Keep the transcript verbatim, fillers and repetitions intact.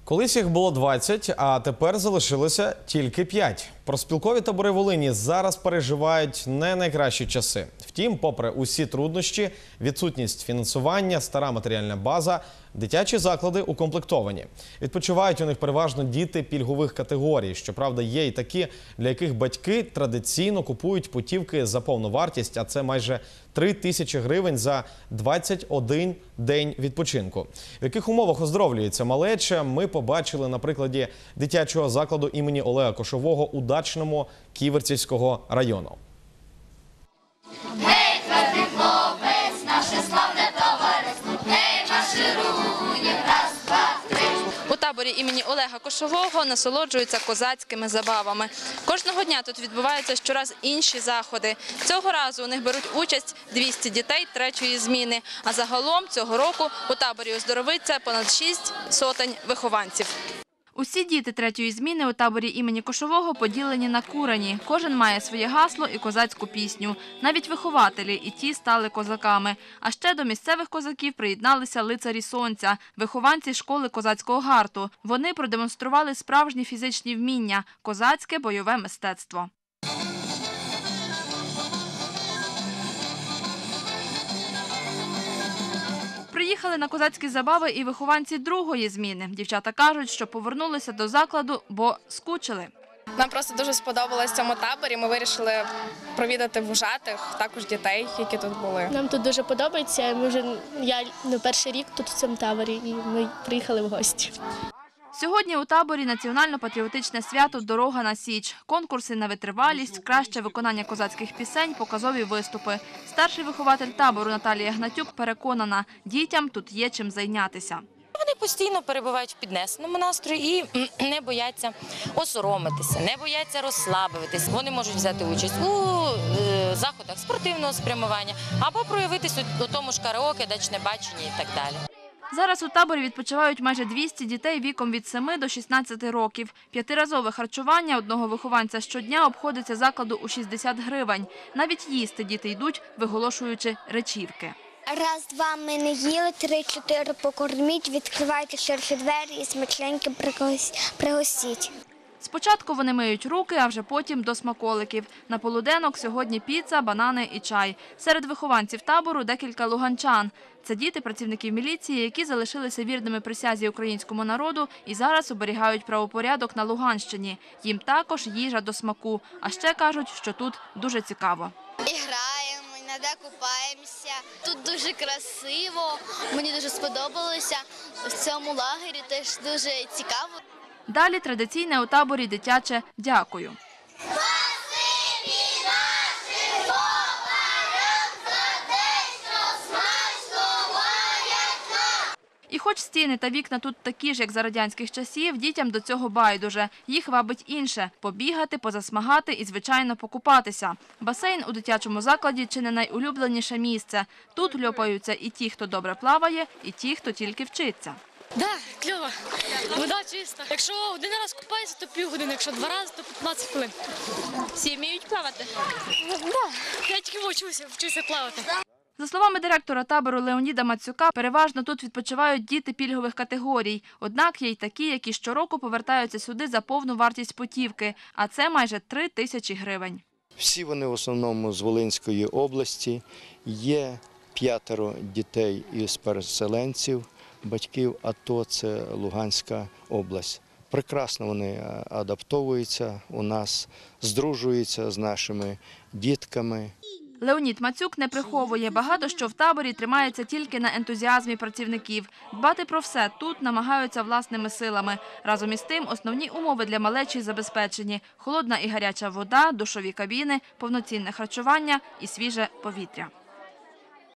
Колись їх було двадцять, а тепер залишилося тільки п'ять. Профспілкові табори Волині зараз переживають не найкращі часи. Втім, попри усі труднощі, відсутність фінансування, стара матеріальна база, дитячі заклади укомплектовані. Відпочивають у них переважно діти пільгових категорій. Щоправда, є й такі, для яких батьки традиційно купують путівки за повну вартість, а це майже три тисячі гривень за двадцять один день відпочинку. В яких умовах оздоровлюється малеча, ми побачили на прикладі дитячого закладу імені Олега Кошового у Дачному Ківерцівського району. Гей, твердий хлопець, наше славне товариство, гей, марширує, раз, два, три. У таборі імені Олега Кошового насолоджуються козацькими забавами. Кожного дня тут відбуваються щораз інші заходи. Цього разу у них беруть участь двісті дітей третьої зміни. А загалом цього року у таборі оздоровиться понад шість сотень вихованців. Усі діти третьої зміни у таборі імені Кошового поділені на курені. Кожен має своє гасло і козацьку пісню. Навіть вихователі і ті стали козаками. А ще до місцевих козаків приєдналися лицарі сонця, вихованці школи козацького гарту. Вони продемонстрували справжні фізичні вміння – козацьке бойове мистецтво. Приїхали на козацькі забави і вихованці другої зміни. Дівчата кажуть, що повернулися до закладу, бо скучили. Нам просто дуже сподобалось в цьому таборі. Ми вирішили провідати вожатих, також дітей, які тут були. Нам тут дуже подобається. Ми вже, я не перший рік тут в цьому таборі і ми приїхали в гості. Сьогодні у таборі національно-патріотичне свято «Дорога на Січ». Конкурси на витривалість, краще виконання козацьких пісень, показові виступи. Старший вихователь табору Наталія Гнатюк переконана, дітям тут є чим зайнятися. Вони постійно перебувають в піднесеному настрої і не бояться осоромитися, не бояться розслабитися. Вони можуть взяти участь у е, заходах спортивного спрямування або проявитися у тому ж караоке, дачне бачення і так далі. Зараз у таборі відпочивають майже двісті дітей віком від семи до шістнадцяти років. П'ятиразове харчування одного вихованця щодня обходиться закладу у шістдесят гривень. Навіть їсти діти йдуть, виголошуючи речівки. Раз-два ми не їли, три-чотири покорміть, відкривайте ширші двері і смачненько пригостіть. Спочатку вони миють руки, а вже потім до смаколиків. На полуденок сьогодні піца, банани і чай. Серед вихованців табору декілька луганчан. Це діти працівників міліції, які залишилися вірними присязі українському народу і зараз оберігають правопорядок на Луганщині. Їм також їжа до смаку. А ще кажуть, що тут дуже цікаво. І граємо, іноді купаємося. Тут дуже красиво, мені дуже сподобалося. В цьому лагері теж дуже цікаво. Далі традиційне у таборі дитяче «Дякую». І хоч стіни та вікна тут такі ж, як за радянських часів, дітям до цього байдуже. Їх вабить інше – побігати, позасмагати і, звичайно, покупатися. Басейн у дитячому закладі – чи не найулюбленіше місце. Тут льопаються і ті, хто добре плаває, і ті, хто тільки вчиться. Так, кльово. Вода чиста. Якщо один раз купаєшся, то півгодини, якщо два рази, то п'ятнадцять хвилин. Всі вміють плавати? Так. Я тільки вчуся, вчуся плавати. За словами директора табору Леоніда Мацюка, переважно тут відпочивають діти пільгових категорій. Однак є й такі, які щороку повертаються сюди за повну вартість путівки, а це майже три тисячі гривень. Всі вони в основному з Волинської області. Є п'ятеро дітей із переселенців, батьків АТО, це Луганська область. Прекрасно вони адаптовуються у нас, здружуються з нашими дітками. Леонід Мацюк не приховує. Багато що в таборі тримається тільки на ентузіазмі працівників. Дбати про все тут намагаються власними силами. Разом із тим, основні умови для малечі забезпечені – холодна і гаряча вода, душові кабіни, повноцінне харчування і свіже повітря.